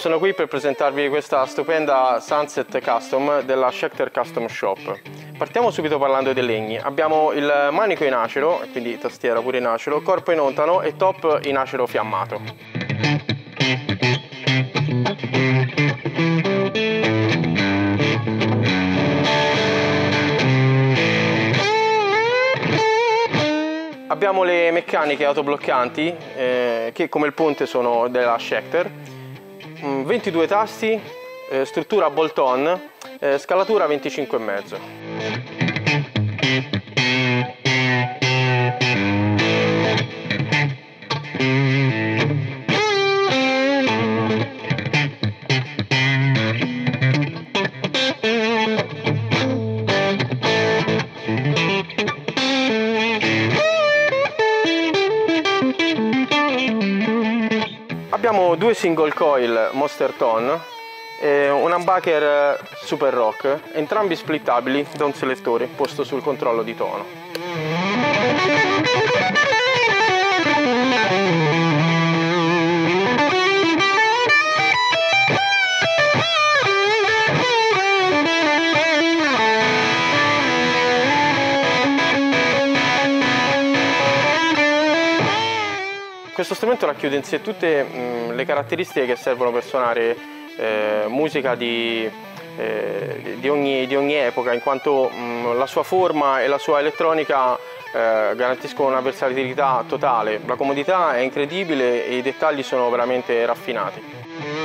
sono qui per presentarvi questa stupenda Sunset Custom della Schecter Custom Shop. Partiamo subito parlando dei legni. Abbiamo il manico in acero, quindi tastiera pure in acero, corpo in ontano e top in acero fiammato. Abbiamo le meccaniche autobloccanti che come il ponte sono della Schecter, 22 tasti, struttura bolt-on, scalatura 25,5. Abbiamo due single coil Monster Tone e un humbucker Super Rock, entrambi splittabili da un selettore posto sul controllo di tono. Questo strumento racchiude in sé tutte le caratteristiche che servono per suonare musica di ogni epoca, in quanto la sua forma e la sua elettronica garantiscono una versatilità totale. La comodità è incredibile e i dettagli sono veramente raffinati.